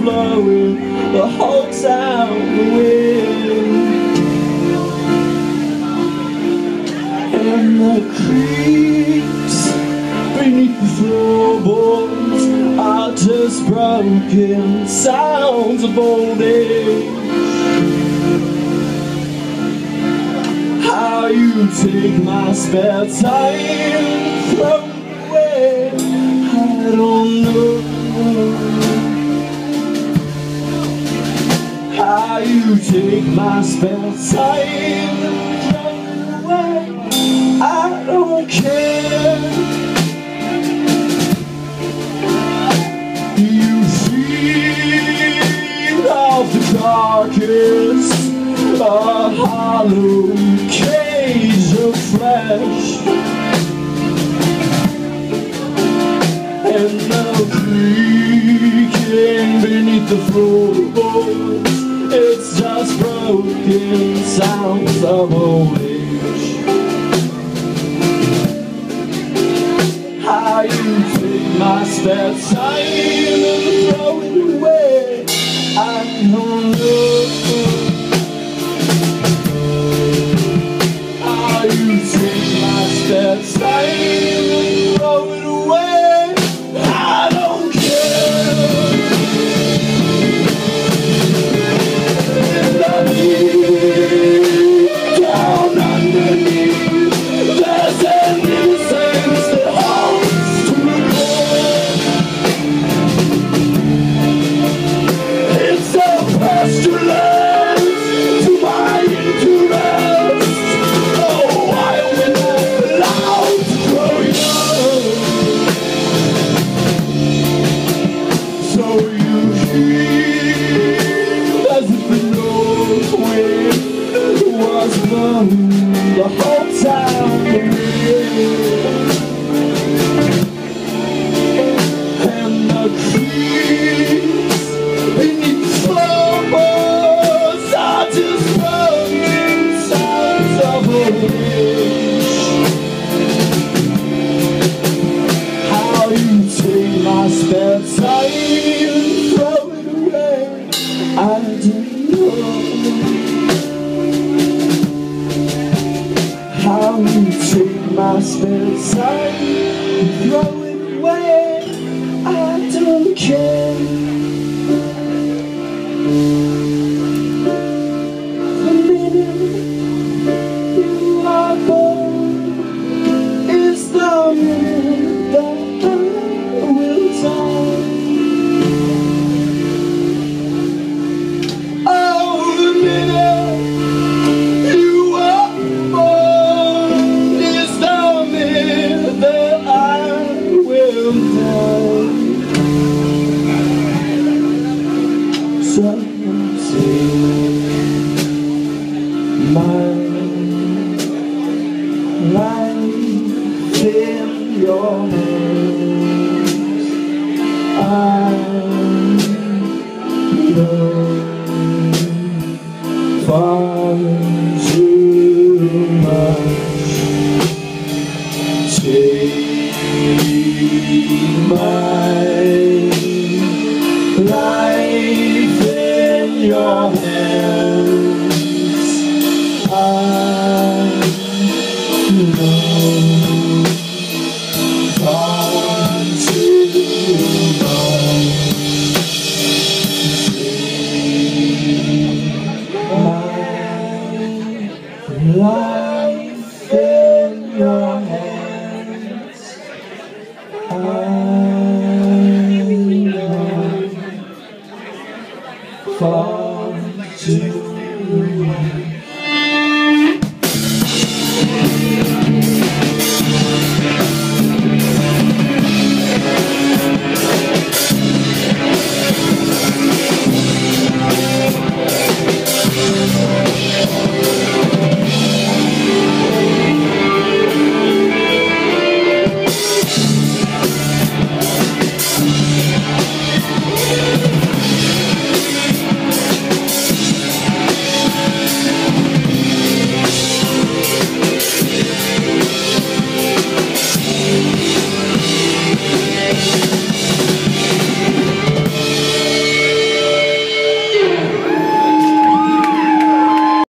blowing the whole town away. And the creaks beneath the floorboards are just broken sounds of old age. How you take my spare time, throw it away, I don't know. How you take my spare time, throw it away, I don't care. You feed off the carcass, a hollow cage of flesh, and the creaking beneath the floorboards, it's just broken sounds of old age. How you take my spare time and throw it away, I don't know. How you take my spare time and throw it away, I don't care. Down underneath, there's an innocence that holds to the core. It's a pestilence to my endurance. Oh, why are we not allowed to grow young? So you hear as if the north wind was blowing the whole town away. And the creeks beneath the floorboards are just broken sounds of old age. How you take my spare time and throw it away, I don't know. How you take my spare time and throw it away, I don't care. The minute you are born is the minute that I will die. Oh, the minute you are born is the minute that I will die. So take my life in your hands. I know far too much. Take my life in your hands. I know far too much. Take my life in your hands. I know far too